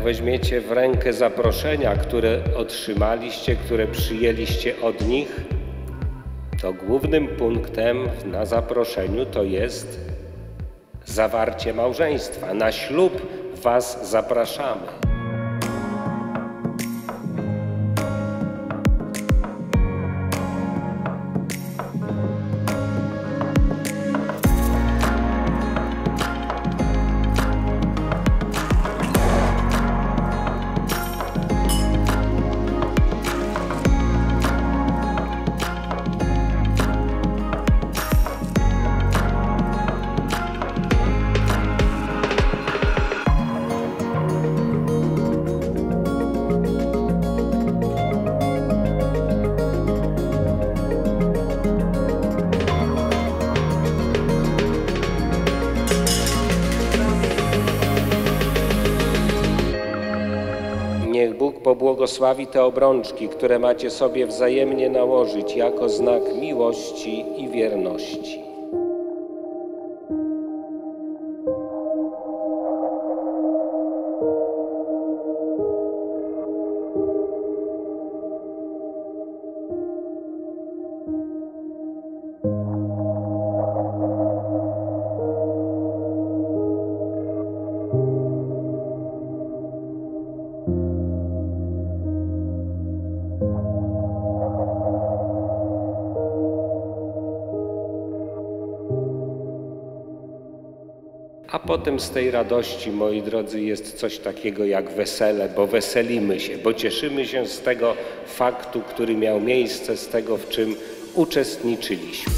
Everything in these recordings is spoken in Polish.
Jak weźmiecie w rękę zaproszenia, które otrzymaliście, które przyjęliście od nich, to głównym punktem na zaproszeniu to jest zawarcie małżeństwa. Na ślub was zapraszamy. Niech Bóg pobłogosławi te obrączki, które macie sobie wzajemnie nałożyć jako znak miłości i wierności. A potem z tej radości, moi drodzy, jest coś takiego jak wesele, bo weselimy się, bo cieszymy się z tego faktu, który miał miejsce, z tego, w czym uczestniczyliśmy.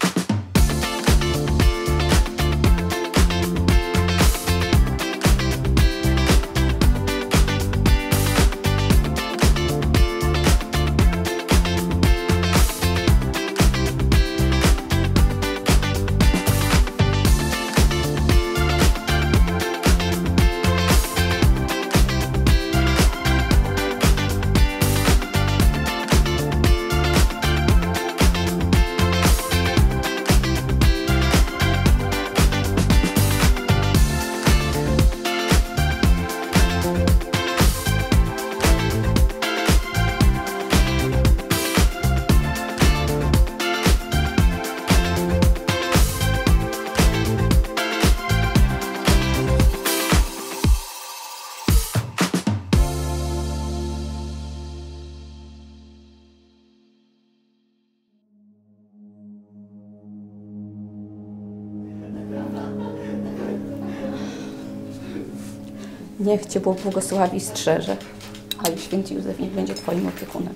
Niech Cię Bóg błogosławi i strzeże, a i święty Józef niech będzie Twoim opiekunem.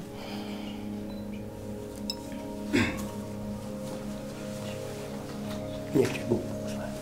Niech Cię Bóg błogosławi.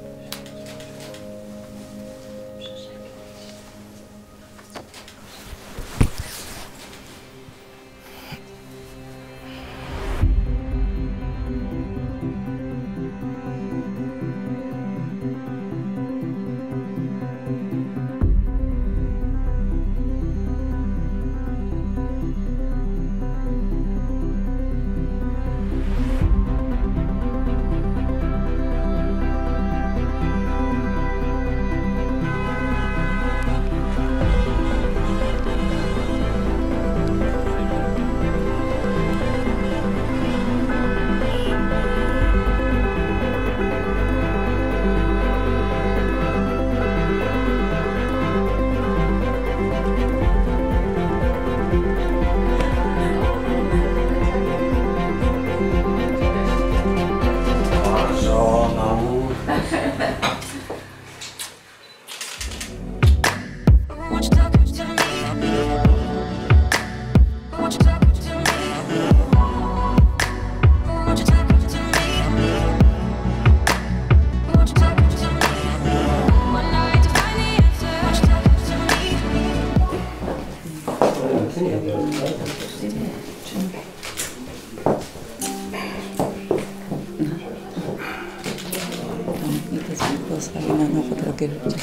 Błogosławi na nowo drogie życie.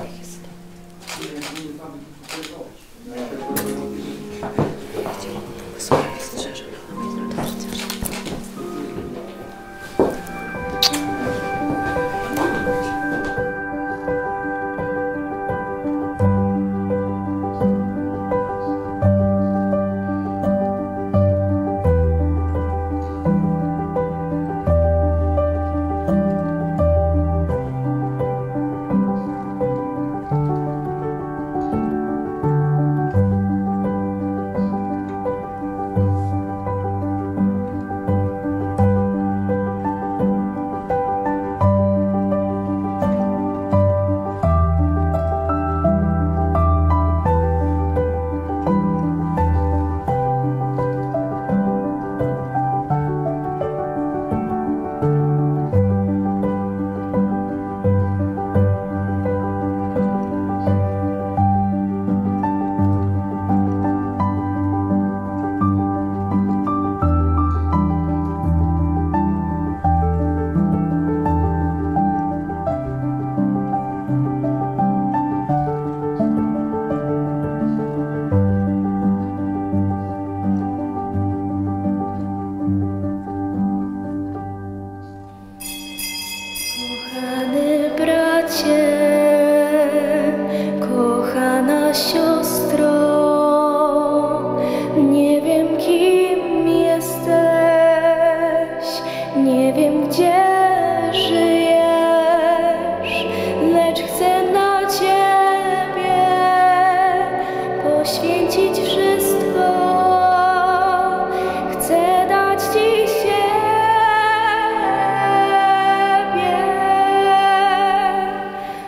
Cię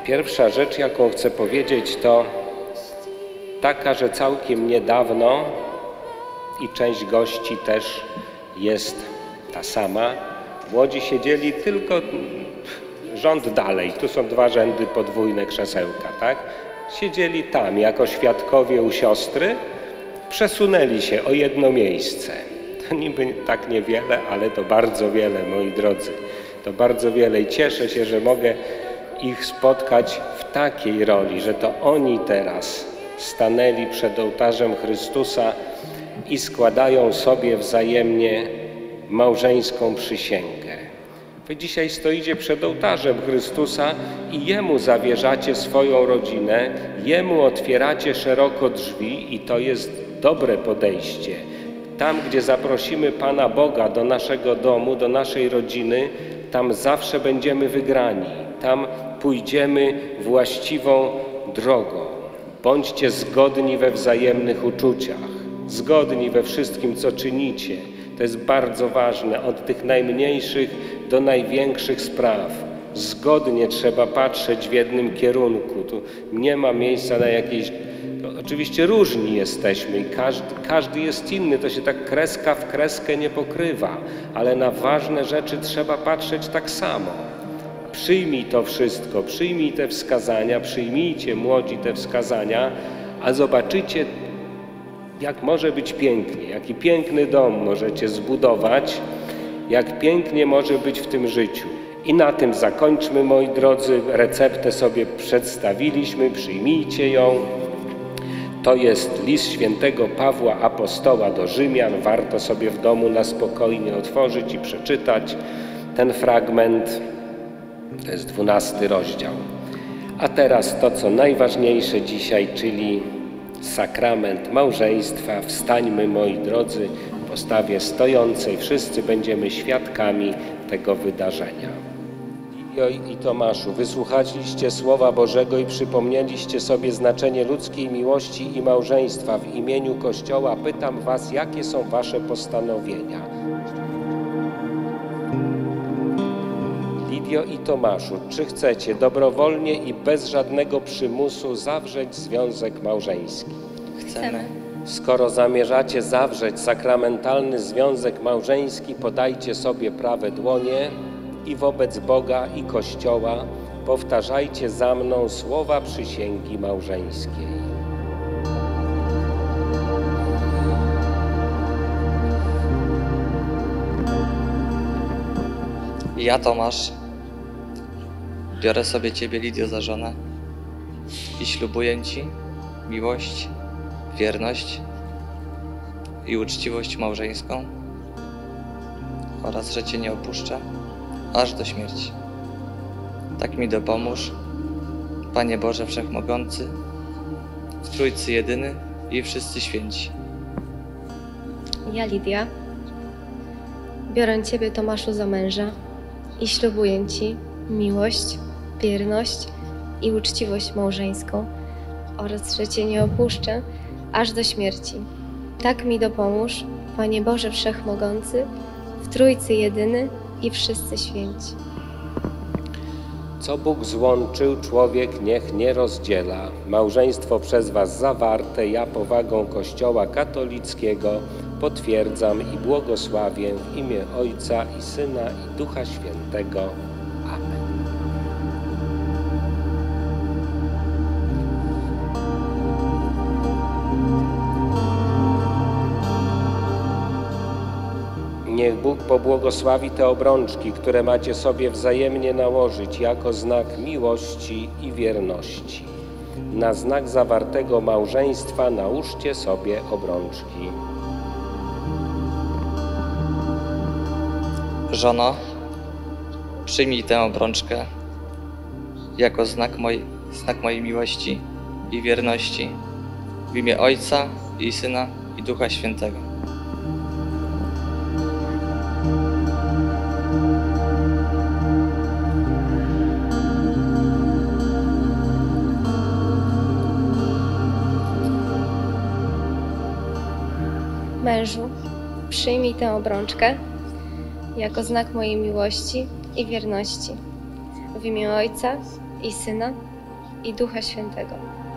Pierwsza rzecz, jaką chcę powiedzieć, to taka, że całkiem niedawno i część gości też jest ta sama. W Łodzi siedzieli tylko rząd dalej. Tu są 2 rzędy, podwójne krzesełka, tak? Siedzieli tam jako świadkowie u siostry, przesunęli się o jedno miejsce. To niby tak niewiele, ale to bardzo wiele, moi drodzy. To bardzo wiele i cieszę się, że mogę ich spotkać w takiej roli, że to oni teraz stanęli przed ołtarzem Chrystusa i składają sobie wzajemnie małżeńską przysięgę. Wy dzisiaj stoicie przed ołtarzem Chrystusa i Jemu zawierzacie swoją rodzinę, Jemu otwieracie szeroko drzwi i to jest dobre podejście. Tam, gdzie zaprosimy Pana Boga do naszego domu, do naszej rodziny, tam zawsze będziemy wygrani. Tam pójdziemy właściwą drogą. Bądźcie zgodni we wzajemnych uczuciach, zgodni we wszystkim, co czynicie. To jest bardzo ważne, od tych najmniejszych do największych spraw. Zgodnie trzeba patrzeć w jednym kierunku. Tu nie ma miejsca na jakieś... Oczywiście różni jesteśmy i każdy jest inny, to się tak kreska w kreskę nie pokrywa, ale na ważne rzeczy trzeba patrzeć tak samo. Przyjmij to wszystko, przyjmij te wskazania, przyjmijcie młodzi te wskazania, a zobaczycie, jak może być pięknie, jaki piękny dom możecie zbudować, jak pięknie może być w tym życiu. I na tym zakończmy, moi drodzy. Receptę sobie przedstawiliśmy, przyjmijcie ją. To jest list świętego Pawła Apostoła do Rzymian. Warto sobie w domu na spokojnie otworzyć i przeczytać ten fragment. To jest 12 rozdział. A teraz to, co najważniejsze dzisiaj, czyli sakrament małżeństwa. Wstańmy, moi drodzy, w postawie stojącej. Wszyscy będziemy świadkami tego wydarzenia. Lidio i Tomaszu, wysłuchaliście Słowa Bożego i przypomnieliście sobie znaczenie ludzkiej miłości i małżeństwa. W imieniu Kościoła pytam was, jakie są wasze postanowienia? Lidio i Tomaszu, czy chcecie dobrowolnie i bez żadnego przymusu zawrzeć związek małżeński? Chcemy. Skoro zamierzacie zawrzeć sakramentalny związek małżeński, podajcie sobie prawe dłonie i wobec Boga i Kościoła powtarzajcie za mną słowa przysięgi małżeńskiej. Ja, Tomasz, biorę sobie Ciebie, Lidio, za żonę i ślubuję Ci miłość, wierność i uczciwość małżeńską oraz, że Cię nie opuszczę aż do śmierci. Tak mi dopomóż, Panie Boże Wszechmogący, w Trójcy Jedyny i wszyscy święci. Ja, Lidia, biorę Ciebie, Tomaszu, za męża i ślubuję Ci miłość, wierność i uczciwość małżeńską oraz, że Cię nie opuszczę aż do śmierci. Tak mi dopomóż, Panie Boże Wszechmogący, w Trójcy Jedyny i wszyscy święci. Co Bóg złączył, człowiek niech nie rozdziela. Małżeństwo przez was zawarte, ja powagą Kościoła katolickiego potwierdzam i błogosławię w imię Ojca i Syna i Ducha Świętego. Amen. Niech Bóg pobłogosławi te obrączki, które macie sobie wzajemnie nałożyć jako znak miłości i wierności. Na znak zawartego małżeństwa nałóżcie sobie obrączki. Żono, przyjmij tę obrączkę jako znak mojej miłości i wierności w imię Ojca i Syna i Ducha Świętego. Mężu, przyjmij tę obrączkę jako znak mojej miłości i wierności w imię Ojca i Syna i Ducha Świętego.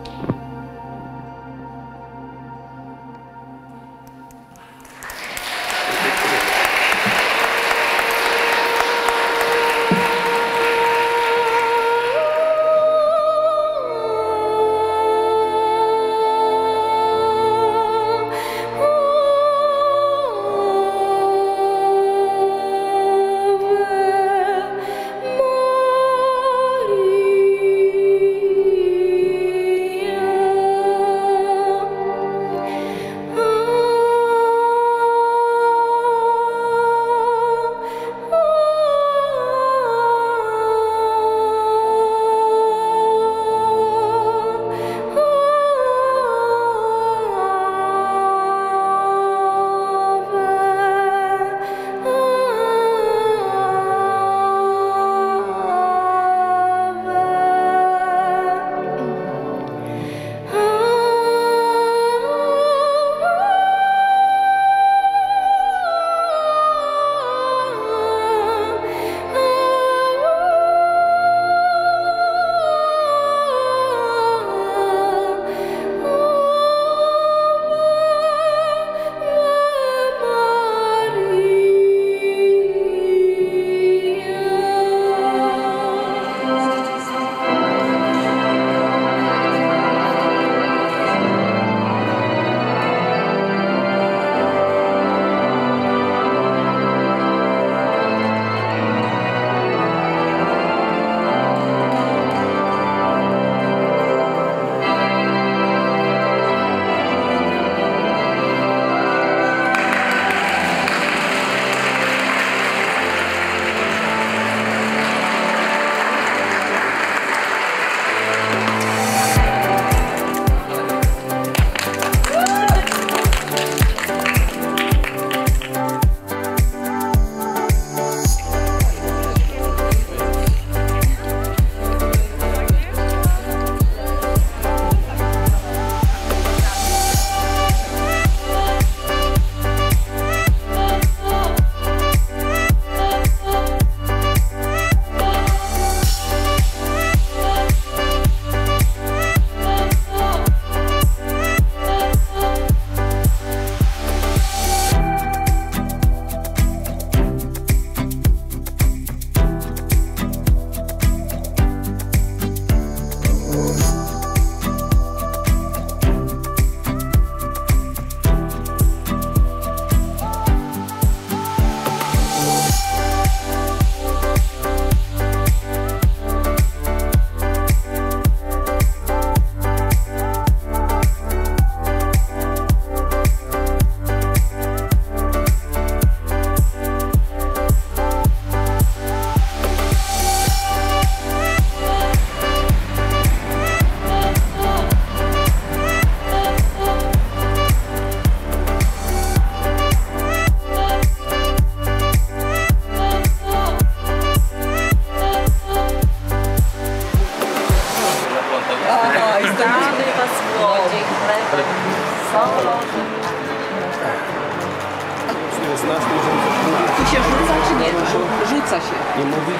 Tu się rzuca czy nie? Rzuca się. Nie mówić.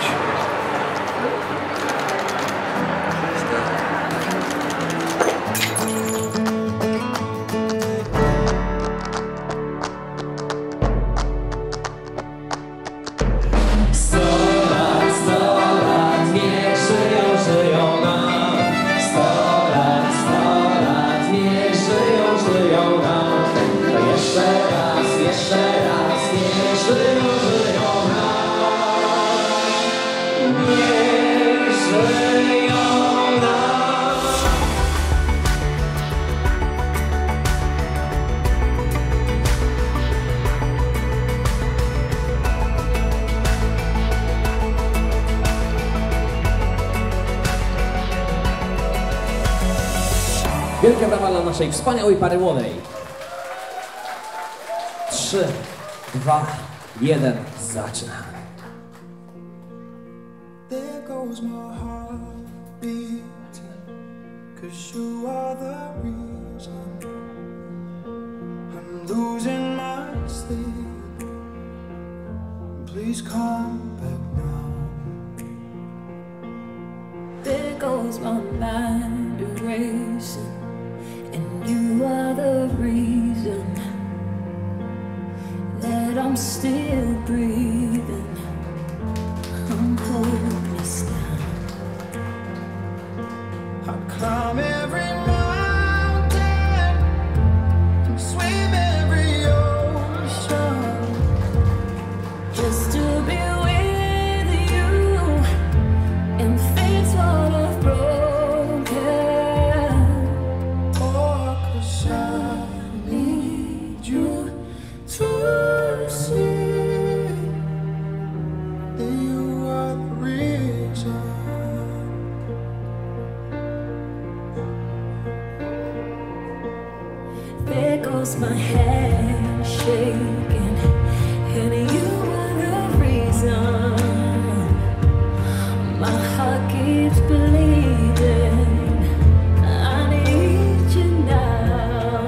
Wielkie brawa dla naszej wspaniałej pary młodej. 3, 2, 1, zaczynamy. There goes my heart beating, 'cause you are the reason I'm losing my sleep. Please come back now. There goes goes my mind racing, and you are the reason that I'm still breathing. I'm hopeless now. I climb every mountain, swim every ocean, Just to be with you and fix what I've broken. oh, 'cause I need you to see that you are the reason. There goes my hand shaking, and you are the reason my heart keeps bleeding. I need you now.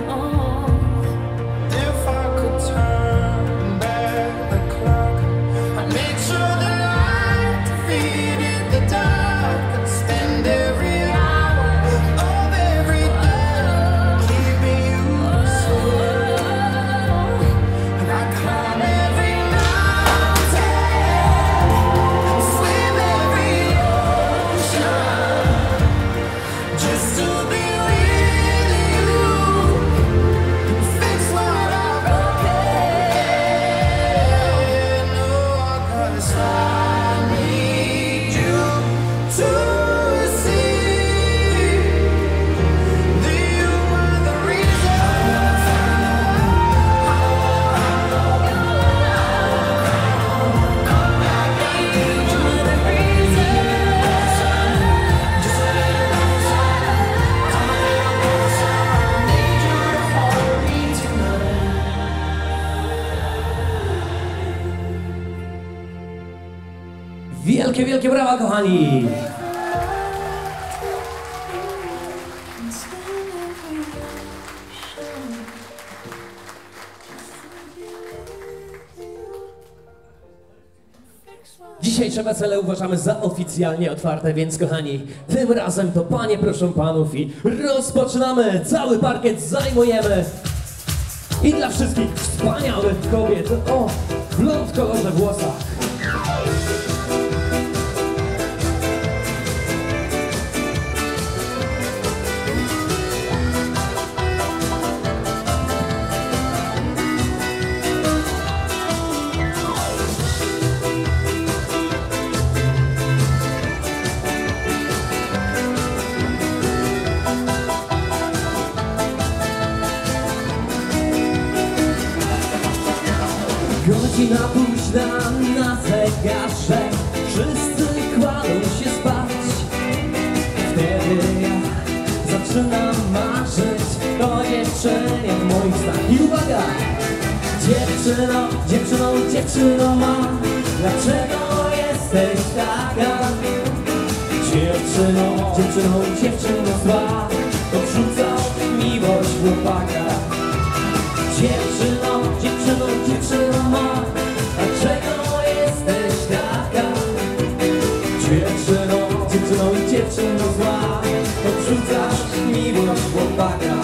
If I could turn back the clock, I'd make sure the light defeated the dark, and spend every hour of every day keeping you safe. And I climb every mountain, swim every ocean, just to be with you. Fix what I broken. No, 'cause I need you to see that you are the reason. Wielkie, wielkie brawa, kochani! Dzisiejsze wesele uważamy za oficjalnie otwarte, więc kochani, tym razem to panie proszą panów i rozpoczynamy! Cały parkiet zajmujemy! I dla wszystkich wspaniałych kobiet o blond kolorze włosach. Godzina późna na zegarze, wszyscy kładą się spać. Wtedy ja zaczynam marzyć o dziewczynie w moich snach. I uwaga! Dziewczyno, dziewczyno, dziewczyno ma, dlaczego jesteś taka? Dziewczyno, dziewczyno, dziewczyno zła, odrzucasz miłość chłopaka. Dziewczyno, dziewczyno, dziewczyno ma, dlaczego jesteś taka? Dziewczyno, dziewczyno, dziewczyno zła, odrzucasz miłość chłopaka.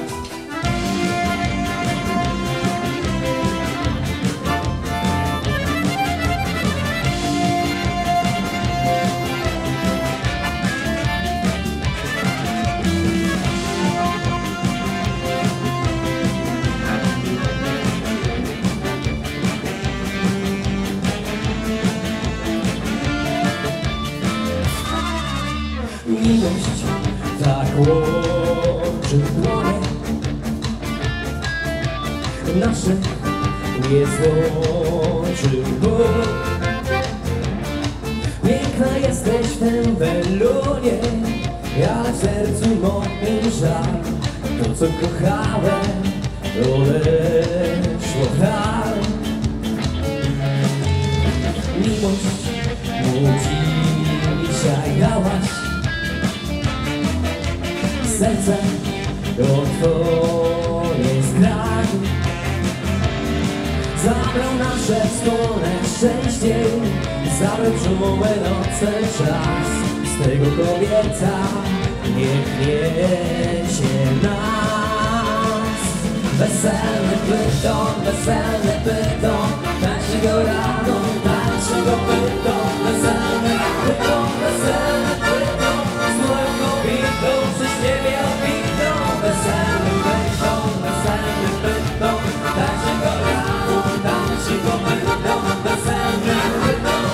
Miłość tak łączy dłonie nasze nie złączył Bóg. Piękna jesteś w tym belunie, ale w sercu moim żal. To co kochałem odeszło tak. Miłość mu dzisiaj dałaś, serce do twojej zgrani. Zabrał nasze wspólne szczęście, zabrał czułe noce czas. z tego kobieta niech niesie nas. Weselny pyton, tańczy go rano, tańczy go pyton. Weselny pyton, z moją kobietą, przez ciebie obitą. Weselny pyton, tańczy go rano, tańczy go pyton. Weselny pyton,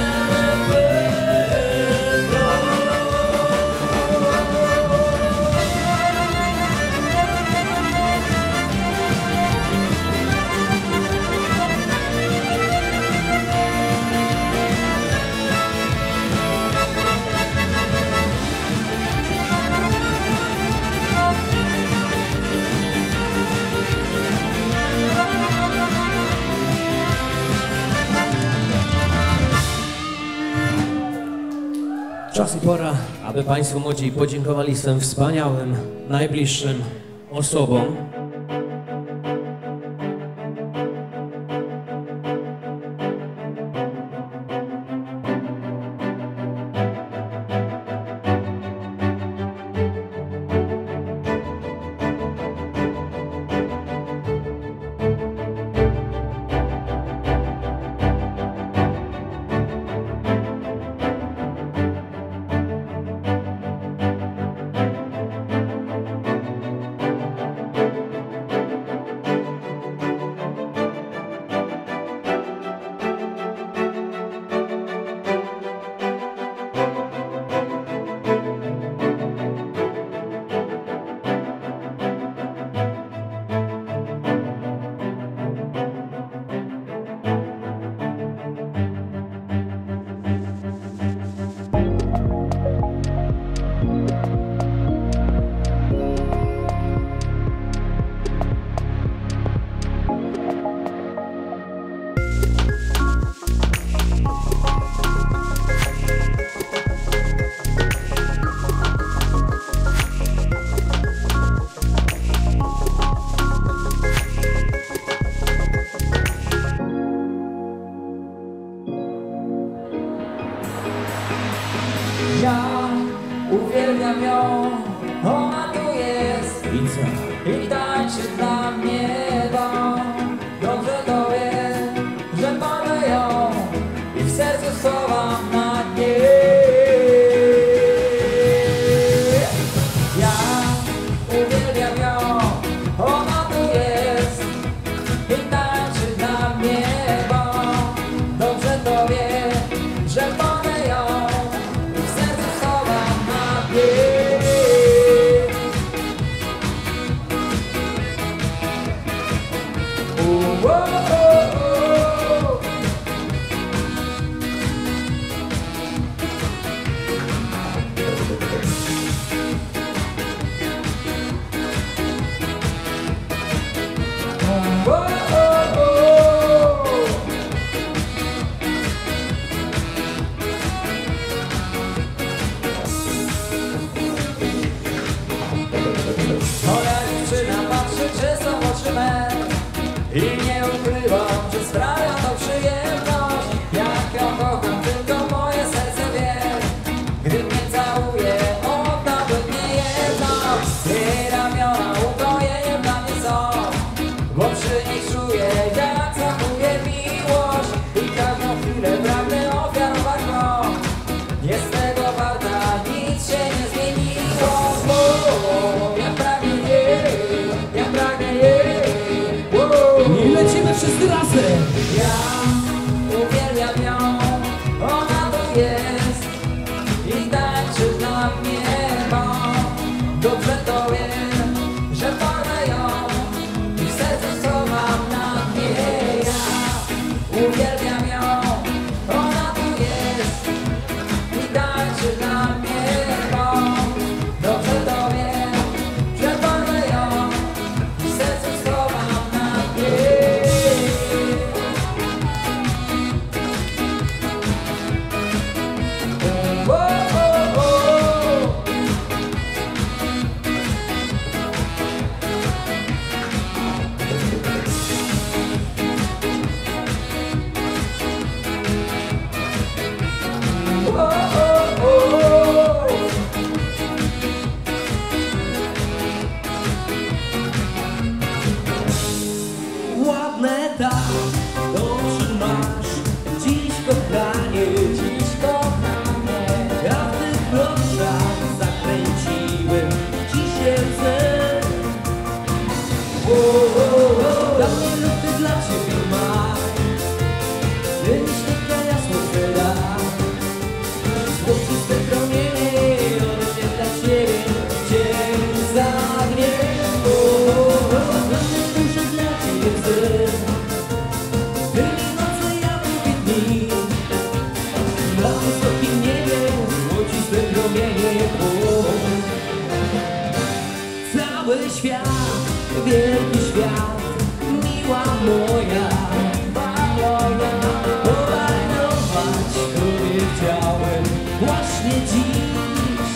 czas i pora, aby Państwo młodzi podziękowali swym wspaniałym, najbliższym osobom. Ja uwielbiam ją, ona tu jest i tańczy dla mnie, bo dobrze to wie, że mamy ją i w sercu schowam na dnie. Ja uwielbiam ją, ona tu jest i tańczy dla mnie, bo dobrze to wie, że mamy ją. strumienie głową. Cały świat, wielki świat, miła moja, pomalować tobie chciałem właśnie dziś.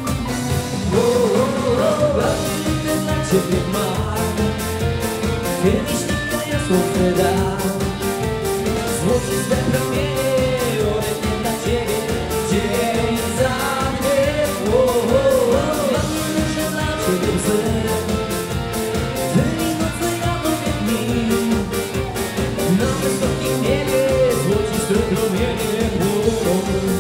Będę dla ciebie mam, kiedyś nigdy jasłowny dam. Złociste promienie, orędzie dla ciebie, dzień za dniem. Będę dla ciebie łzy, tymi nocy ja tobie dni. Na wysokim niebie, złociste promienie płoną.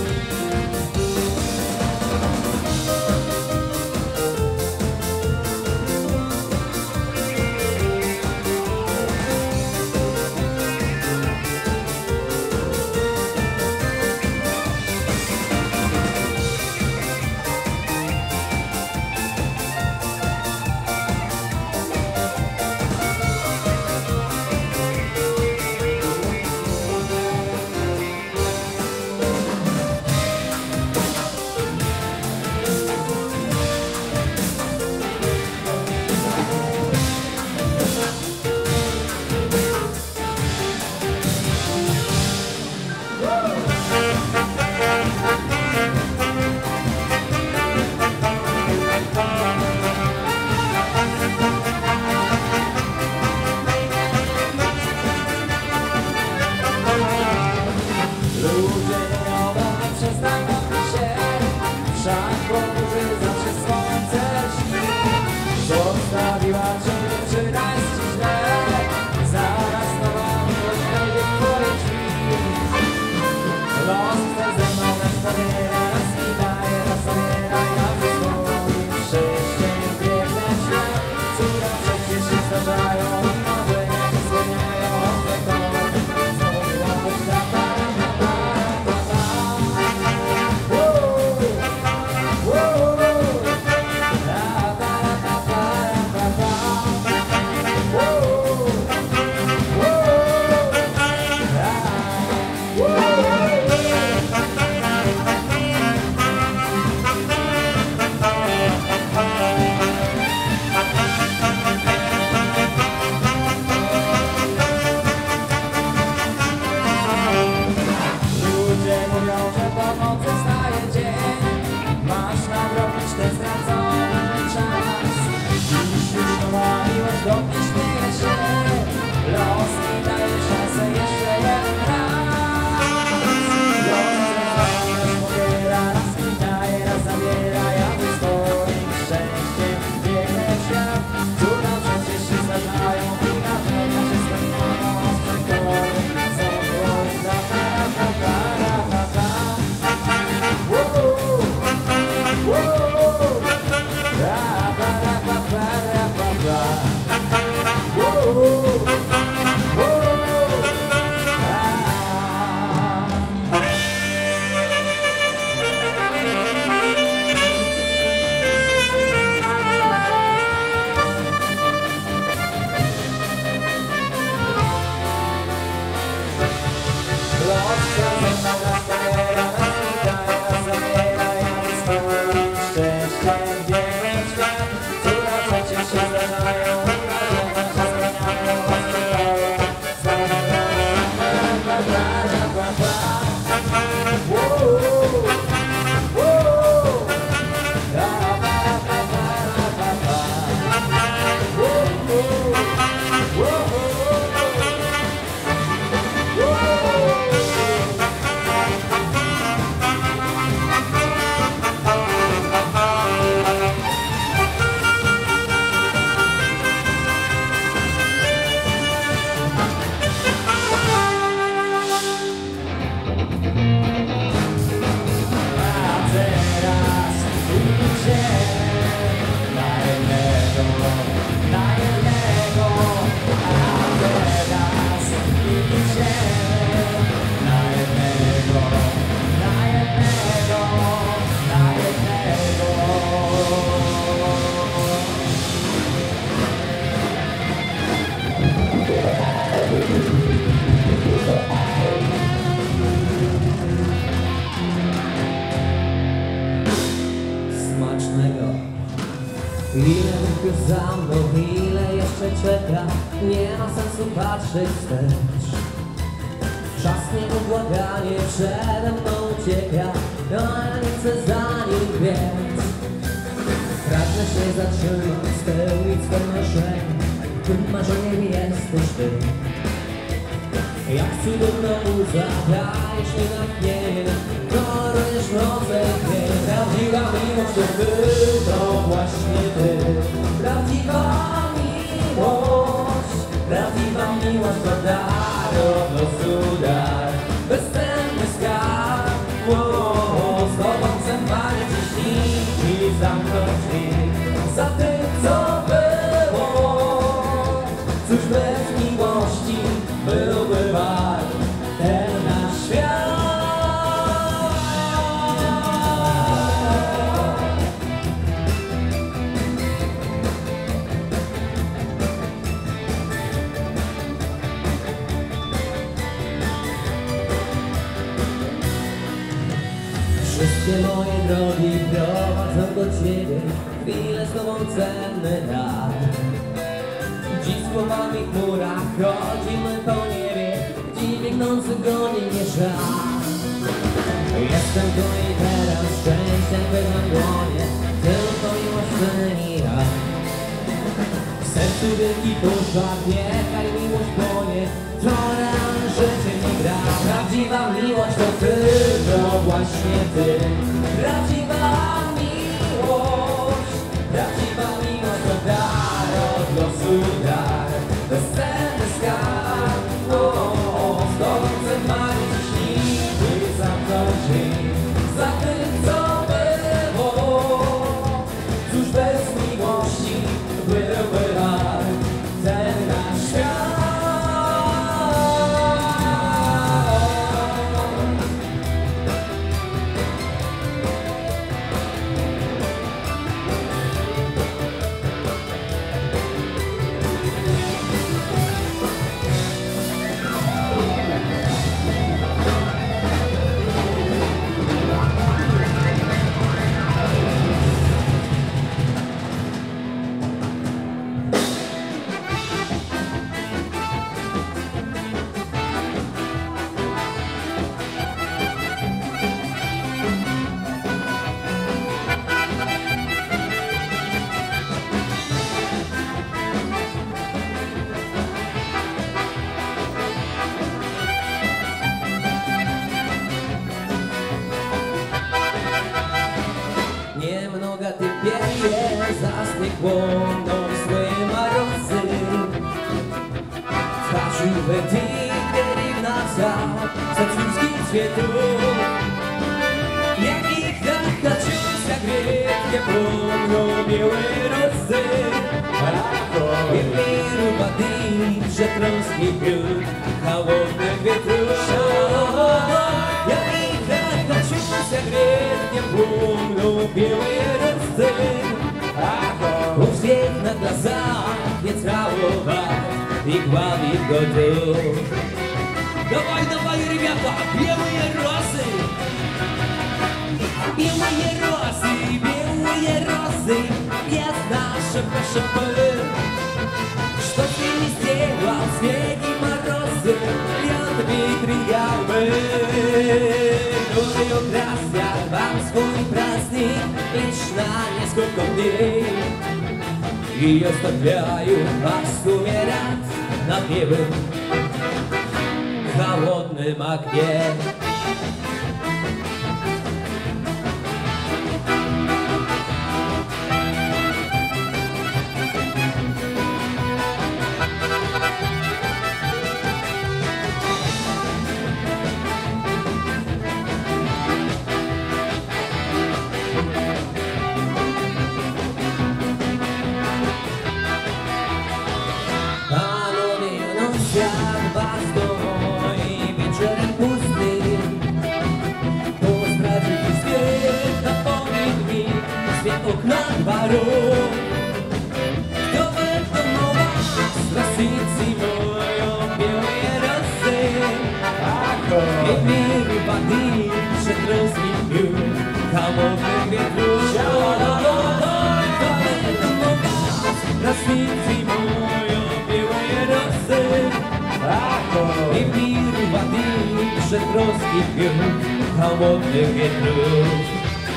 Ludzie nie przestaną się, wszak po burzy zawsze słońce śni. Zostawiła ciebie, czy jest ci źle, zaraz nowa miłość wejdzie w twoje drzwi. Los chce ze mną raz zabiera, raz mi daje, raz zabiera, ja ze swoim szczęściem biegnę w świat. Cuda przecież się zdarzają, marzenia się spełniają, znowu miłość lata. Ludzie mówią, że po nocy staje dzień, masz nadrobić ten stracony czas. Dziś już nowa miłość do mnie śmieje się, los mi daje szansę jeszcze jeden raz. Los pobiera, raz mi daje, raz zabiera, ja ze swoim szczęściem biegnę w świat. Cuda przecież się zdarzają i marzenia się spełniają, przekory są dłoń za Ile już za mną, ile jeszcze czeka, nie ma sensu patrzeć wstecz. Czas nieubłaganie przede mną ucieka, a ja nie chcę za nim biec. Pragnę się zatrzymać, spełnić swe marzenie, tym marzeniem jesteś ty. Jak cudowna muza, dajesz mi natchnienie, kolorujesz noce i dzień. Prawdziwa miłość to ty, to właśnie ty. Prawdziwa miłość, prawdziwa miłość to dar od losu dar. Bezcenny skarb, z tobą chcę marzyć i śnić i zamknąć drzwi. Za tym co było, cóż bez miłości byłby wart ten nasz świat. Wszystkie moje drogi prowadzą do ciebie, chwile z tobą cenne dar. Dziś głowami w chmurach chodzimy po niebie, gdzie biegnący goni mnie żal. Jestem tu i teraz, szczęściem wydam dłonie, tylko miłość czyni raz. W sercu wielki pożar, niechaj miłość płonie, to realne życie mi gra. Prawdziwa miłość to ty, to właśnie ty. Prawdziwa miłość, prawdziwa miłość to dar od losu dar. Bezcenny skarb, z tobą chcę marzyć i śnić i zamknąć drzwi. Za tym co było, cóż bez miłości byłby wart ten nasz świat. Немного теперь за снегом, но свои морозы. Хочу в эти перегнаться с отцовских цветов. Я их так хочу согреть, я помню белые розы. И миру воды шатросский пьют холодных ветров. Я их так хочу согреть, я помню белые розы. У всех на глазах нет траура и главы в году. Давай, давай, ребята, белые розы. Белые розы, я знал, шипы. Что ты не сделал, снег и морозы, я предприял бы. Ну и украсят вам свой праздник лишь на несколько дней. И оставляю вас умирать на белом холодном огне. Was domой вечером пустым, то спрятать свет напомнит мне свет окна дворов. Кто в этом у вас спросит зимою белые розы? Ведь мир воды шатросский пьют холодным ветром. Кто в этом morskich wiór, hołodnych wietrów.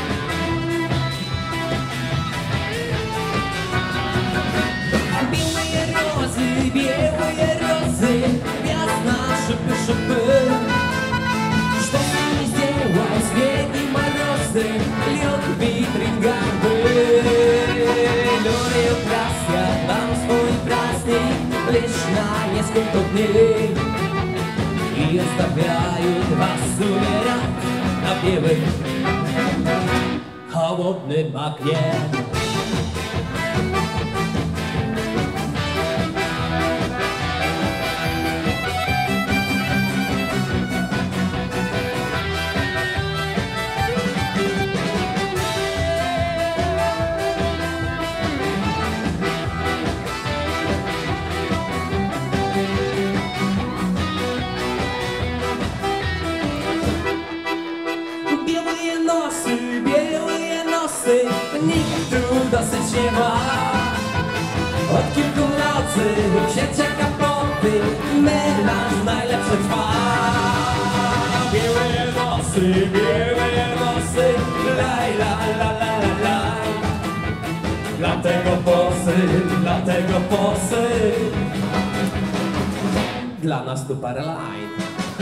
Białe rozy, jasna szyby, szyby. Sztosy mi zdjęła, śniegi morozy, liot witringardy. Glory okrasja, mam swój prazdnik, lecz na nieskąto dni. I zostawiają was umierać na białym, hołodnym bagnie. Nikt tu dosyć nie ma. Od kilku nocy księcia kapoty, melanż najlepszy trwa. Białe nosy, laj, la, la, la, la, laj. Dlatego posy, dla nas tu parę lajt.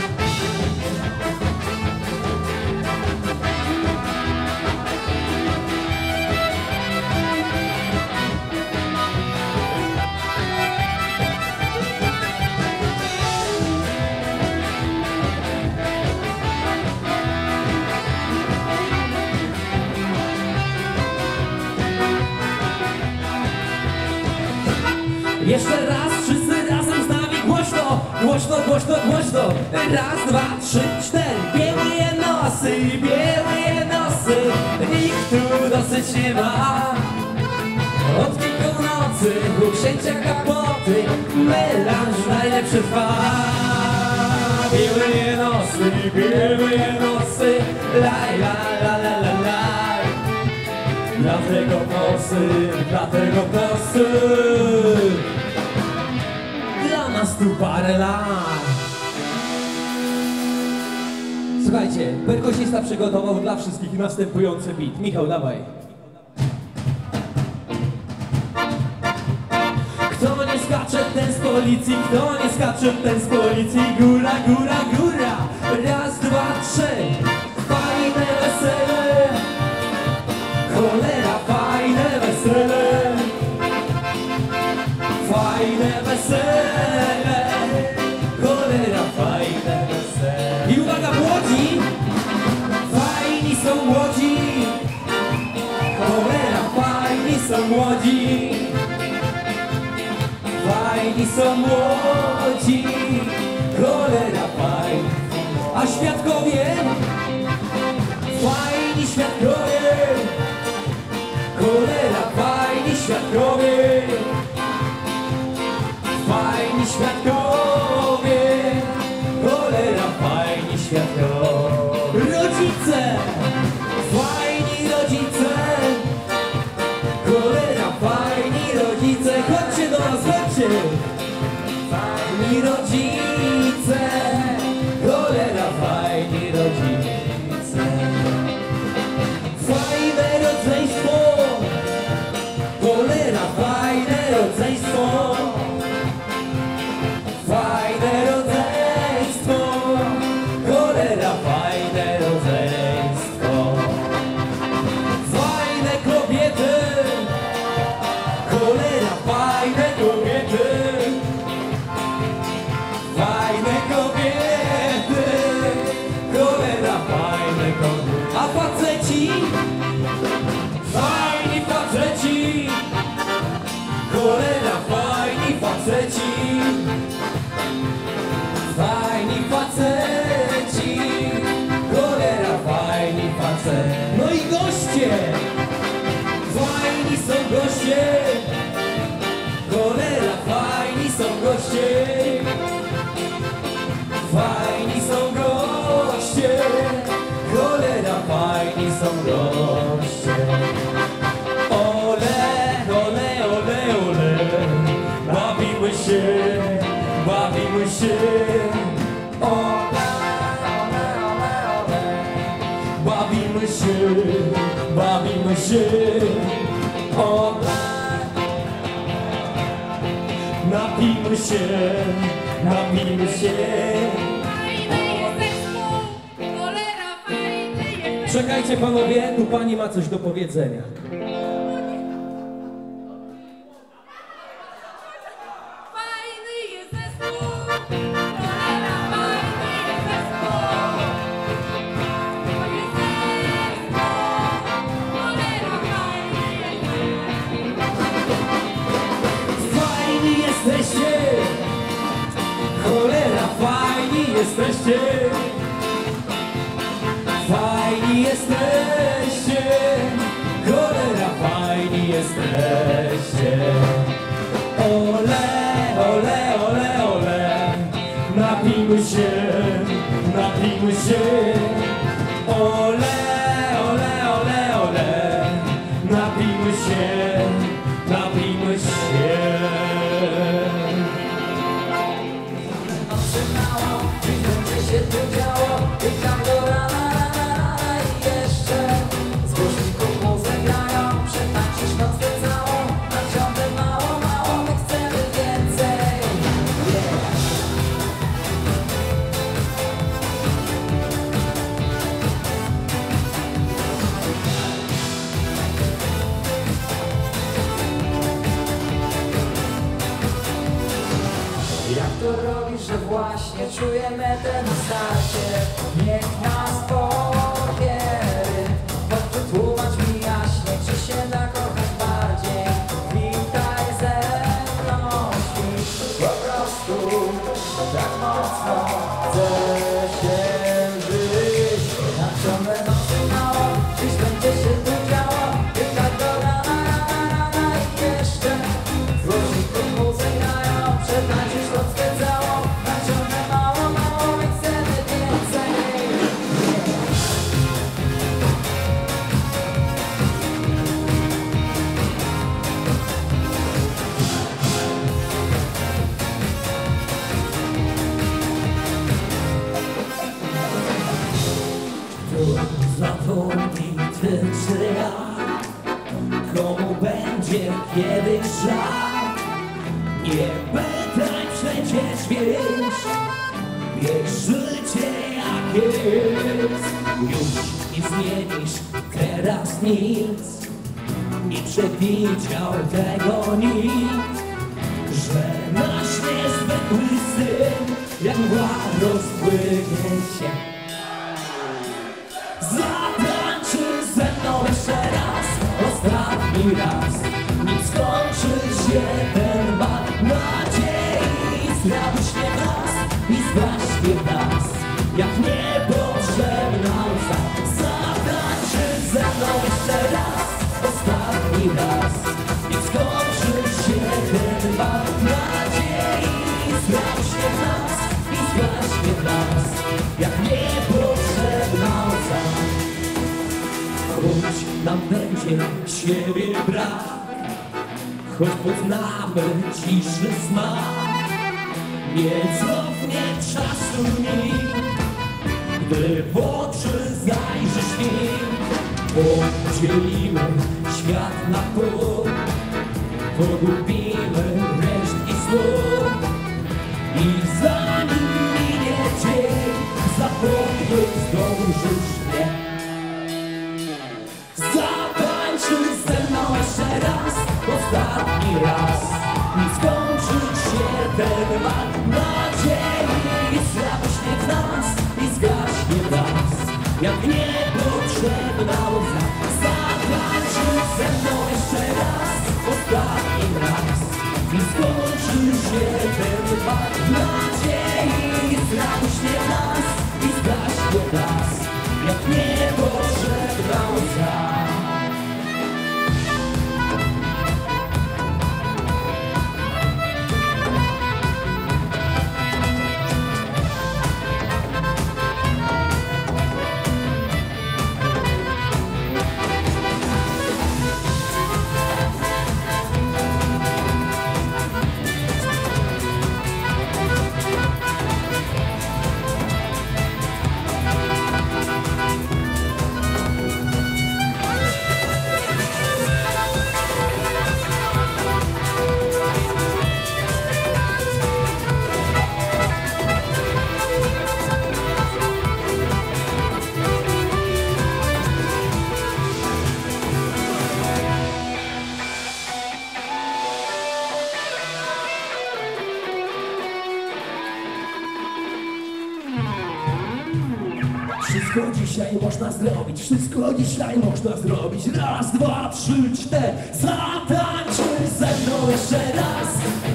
Jeszcze raz, wszyscy razem z nami głośno, głośno, głośno, głośno. Raz, dwa, trzy, cztery. Białe nosy, nikt tu dosyć nie ma. Od kilku nocy u księcia kapoty, melanż najlepszy trwa. Białe nosy, laj, la, la, la, la, laj. Dlatego posy, dla nas tu parę lat. Słuchajcie, perkusista przygotował dla wszystkich następujący beat. Michał, dawaj. Kto nie skacze, ten z policji, kto nie skacze, ten z policji. Góra, góra, góra. Raz, dwa, trzy. Fajne wesele. Cholera, fajne wesele. Fajne wesele. Cholera, fajne wesele. I uwaga, młodzi. Fajni są młodzi. Cholera, fajni są młodzi. Fajni są młodzi. Cholera, fajni. A świadkowie? Fajni świadkowie. Cholera, fajni świadkowie. Fajni świadkowie. Cholera, fajni świadkowie. Rodzice. Fajni rodzice. Cholera, fajni rodzice. Chodźcie do nas, chodźcie. Fajni rodzice. Cholera, fajni rodzice. Fajne rodzeństwo. Cholera, fajne rodzeństwo. Fajne rodzeństwo. Cholera, fajne rodzeństwo. Fajne kobiety. Cholera, fajne kobiety. Fajne kobiety. Cholera, fajne kobiety. A faceci? Fajni faceci. Cholera, fajni faceci. Fajni faceci. Cholera, fajni faceci. No i goście. Fajni są goście. Cholera, fajni są goście. Fajni są goście. Cholera, fajni są goście. Ole, ole, ole, ole. Bawimy się, bawimy się. Ole, ole, się, napijmy się, napijmy się. Czekajcie panowie, tu pani ma coś do powiedzenia. Cholera, fajni jesteście. Fajni jesteście. Cholera, fajni jesteście. Ole, ole, ole, ole. Napijmy się, napijmy się. Ole, ole, ole, ole. Napijmy się, napijmy się. Się tu działo i tam do rana i jeszcze z głośników muzykę grają. Przetańczysz noc tę całą, a ciągle mało, mało, my chcemy więcej. Jak to robisz, że właśnie czujemy ten starcie? Niech nas powierzy, choć wytłumacz mi jaśnie, czy się da kochać bardziej. Witaj ze mną, śpisz po prostu tak mocno. Chcę się żyć, na ciągle nocy mało, dziś będzie się tu działo. I tak do rana i jeszcze z głośników muzykę grają. Przetańczysz to spędzało, na ciągle mało, mało, my chcemy więcej. Zapomnij ty czy ja, komu będzie kiedyś żal. Nie pytaj, przecież wiesz, wiesz życie jakie jest. Już nie zmienisz teraz nic, nie przewidział tego nikt, że nasz niezwykły syn jak mgła rozpłynie się. Zatańczy ze mną jeszcze raz, ostatni raz, nim skończy się ten bal nadziei. Zrabuśnie nas i zgaśnie nas, jak niepotrzebna łza. Zatańczy ze mną jeszcze raz, ostatni raz, nim skończy się ten bal nadziei. Zrabuśnie nas i zgaśnie nas, jak niepotrzebna łza. Choć nam będzie siebie brak, choć poznamy ciszy smak, nie cofnie czasu nikt, gdy w oczy zajrzysz mi. Podzielimy świat na pół, pogubimy resztki słów i zanim minie dzień, zapomnieć zdążysz mnie. Zatańczy ze mną jeszcze raz, ostatni raz, nim skończy się ten bal nadziei. Zrabuśnie w nas i zgaśnie w nas, jak niepotrzebna łza. Zatańczy ze mną jeszcze raz, ostatni raz, nim skończy się ten bal nadziei. Zrabuśnie w nas i zgaśnie w nas, jak niepotrzebna łza. dzisiaj można zrobić, wszystko dzisiaj można zrobić. Raz, dwa, trzy, cztery, zatańczyj ze mną jeszcze raz.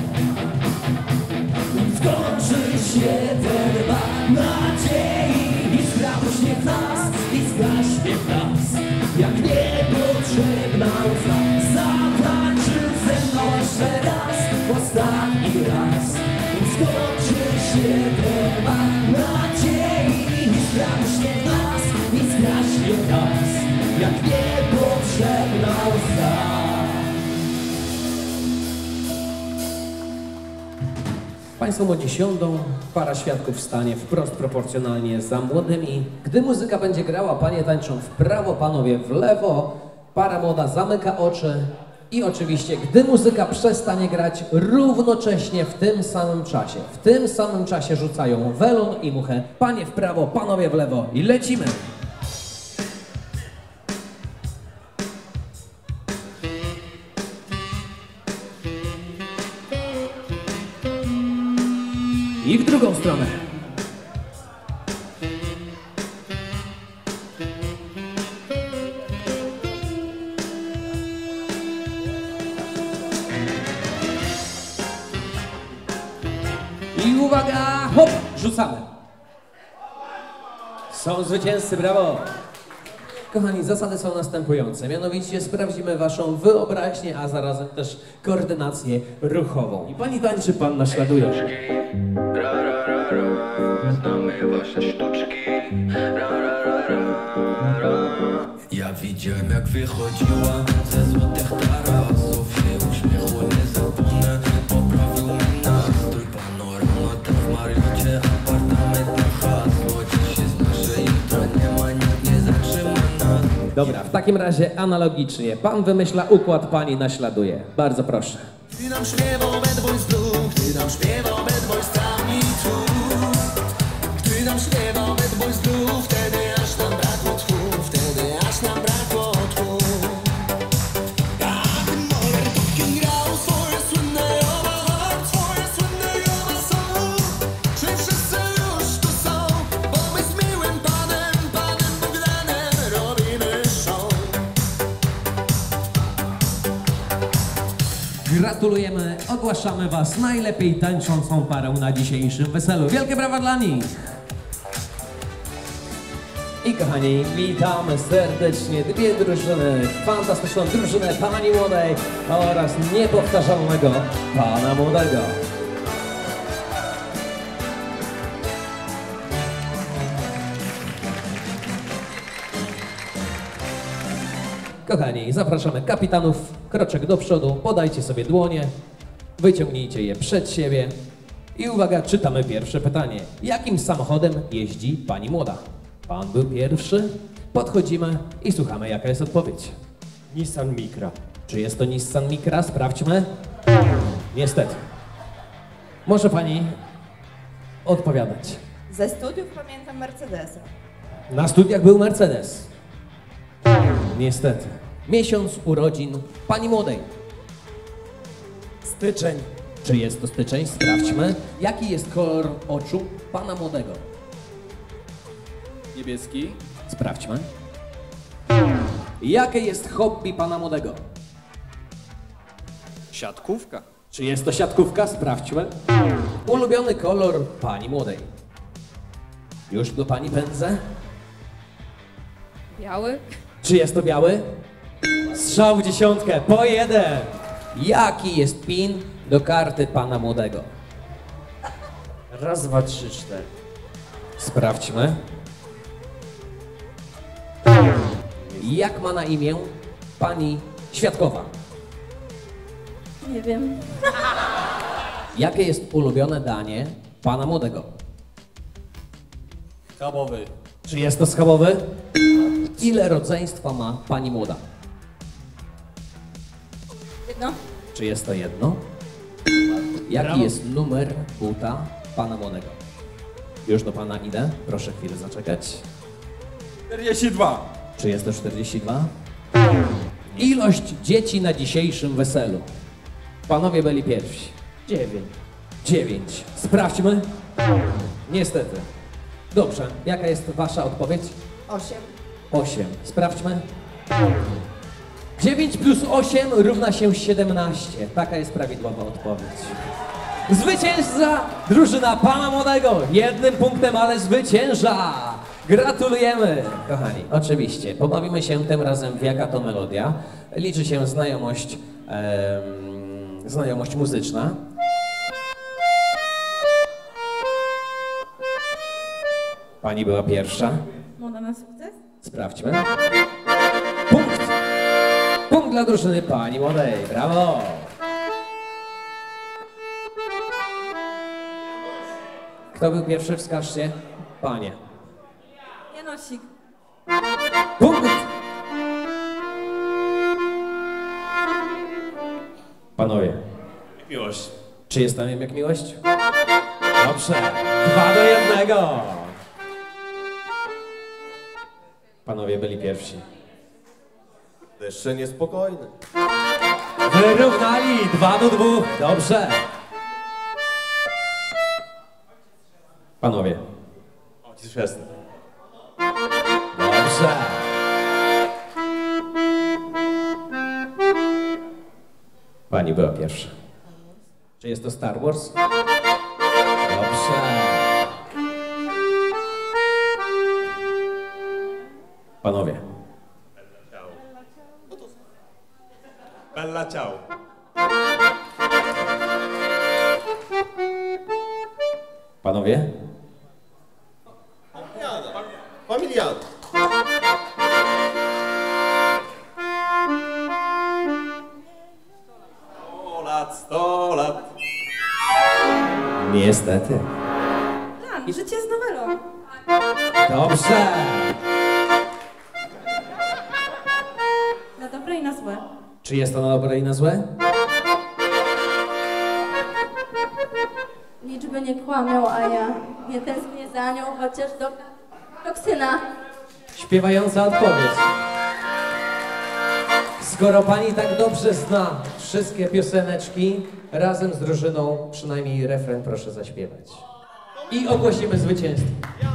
Skończy się ten bal nadziei, iskra uśmiech nas i zgaśnie w nas, jak niepotrzebna łza. Zatańczył ze mną jeszcze raz, ostatni raz. Skończy się ten bal nadziei, iskra uśmiech nas i zgaśnie w nas, jak niepotrzebna łza. Państwo młodzi siądą, para świadków stanie wprost proporcjonalnie za młodymi. Gdy muzyka będzie grała, panie tańczą w prawo, panowie w lewo. Para młoda zamyka oczy i oczywiście, gdy muzyka przestanie grać, równocześnie w tym samym czasie rzucają welon i muchę. Panie w prawo, panowie w lewo i lecimy! I w drugą stronę. I uwaga, hop, rzucamy. Są zwycięzcy, brawo. Kochani, zasady są następujące. Mianowicie sprawdzimy waszą wyobraźnię, a zarazem też koordynację ruchową. I pani tańczy, pan naśladuje. Znamy wasze sztuczki. Ja widziałem jak wychodziła ze złotych tarasów. Się uśmiechu nie zapomnę, poprawił mi nastrój. Panorama tak w Mariocie, apartament na hasło. Dziś jest nasze jutro, nie ma nikt nie zatrzyma nas. Dobra, w takim razie analogicznie. Pan wymyśla układ, pani naśladuje. Bardzo proszę. Ty nam śpiewał Bad Boys Blue, ty nam śpiewał Bad Boys Tami tu. Ty nam śpiewał Bad Boys Blue, wtedy aż nam brakło tchu, wtedy aż nam brakło tchu. Tak, Moller Topkin grał swoje słynne Omaha, swoje słynne Omaha. Czy wszyscy już tu są, bo my z miłym panem Bogdanem robimy show. Gratulujemy, ogłaszamy was najlepiej tańczącą parą na dzisiejszym weselu. Wielkie brawa dla nich! I kochani, witamy serdecznie dwie drużyny, fantastyczną drużynę pani młodej oraz niepowtarzalnego pana młodego. Kochani, zapraszamy kapitanów, kroczek do przodu, podajcie sobie dłonie, wyciągnijcie je przed siebie i uwaga, czytamy pierwsze pytanie. Jakim samochodem jeździ pani młoda? Pan był pierwszy, podchodzimy i słuchamy, jaka jest odpowiedź. Nissan Micra. Czy jest to Nissan Micra? Sprawdźmy. Niestety. Może pani odpowiadać. Ze studiów pamiętam Mercedesa. Na studiach był Mercedes. Niestety. Miesiąc urodzin pani młodej. Styczeń. Czy jest to styczeń? Sprawdźmy. Jaki jest kolor oczu pana młodego? Niebieski. Sprawdźmy. Jakie jest hobby pana młodego? Siatkówka. Czy jest to siatkówka? Sprawdźmy. Ulubiony kolor pani młodej. Już do pani pędzę. Biały. Czy jest to biały? Strzał w dziesiątkę, po jeden. Jaki jest PIN do karty pana młodego? Raz, dwa, trzy, cztery. Sprawdźmy. Jak ma na imię pani świadkowa? Nie wiem. Jakie jest ulubione danie pana młodego? Schabowy. Czy jest to schabowy? Ile rodzeństwa ma pani młoda? Jedno. Czy jest to jedno? Jaki jest numer buta pana młodego? Już do pana idę. Proszę chwilę zaczekać. 42. Czy jest to 42? Ilość dzieci na dzisiejszym weselu. Panowie byli pierwsi. 9. Sprawdźmy. Niestety. Dobrze. Jaka jest wasza odpowiedź? 8. Sprawdźmy. 9 plus 8 równa się 17. Taka jest prawidłowa odpowiedź. Zwycięzca drużyna pana młodego. 1 punktem, ale zwycięża. Gratulujemy, kochani. Oczywiście, pobawimy się tym razem w Jaka to melodia. Liczy się znajomość muzyczna. Pani była pierwsza. Moda na sukces? Sprawdźmy. Punkt! Punkt dla drużyny pani młodej. Brawo! Kto był pierwszy? Wskażcie. Panie. Janosik. Punkt! Panowie. Jak miłość. Czy jest tam jak miłość? Dobrze. 2 do 1. Panowie byli pierwsi. Jeszcze niespokojny. Wyrównali 2 do 2. Dobrze. Panowie. Ojciec chrzestny. Dobrze. Pani była pierwsza. Czy jest to Star Wars? Dobrze. Panowie. Bella ciao. Panowie? Familiada. Sto lat. Niestety. Plan, życie z nowelą. Dobrze. Na dobre i na złe. Czy jest to na dobre i na złe? Liczby nie kłamią, a ja nie tęsknię za nią, chociaż do toksyna. Śpiewająca odpowiedź. Skoro pani tak dobrze zna wszystkie pioseneczki, razem z drużyną przynajmniej refren proszę zaśpiewać. I ogłosimy zwycięstwo.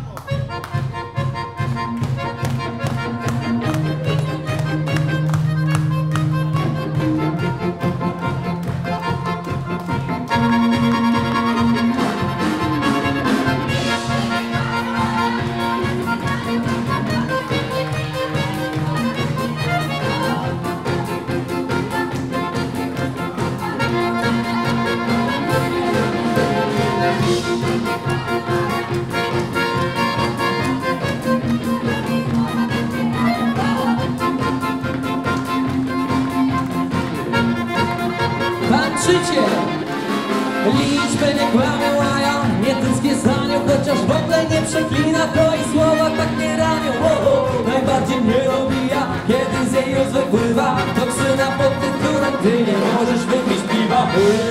Tańczycie! Liczby nie kłamią, a ja nie tęsknię za nią, chociaż w ogóle nie przeklina, to i słowa tak nie ranią. Najbardziej mnie obija, kiedy z jej już wypływa toksyna pod tytułem ty nie możesz wypić piwa.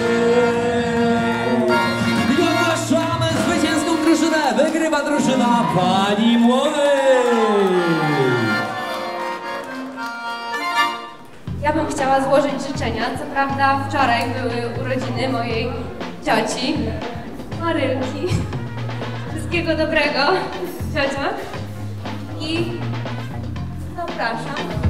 I ogłaszamy zwycięską drużynę, wygrywa drużyna pani młodej. Ja bym chciała złożyć życzenia. Co prawda wczoraj były urodziny mojej cioci, Marylki. Wszystkiego dobrego, ciocia. I zapraszam.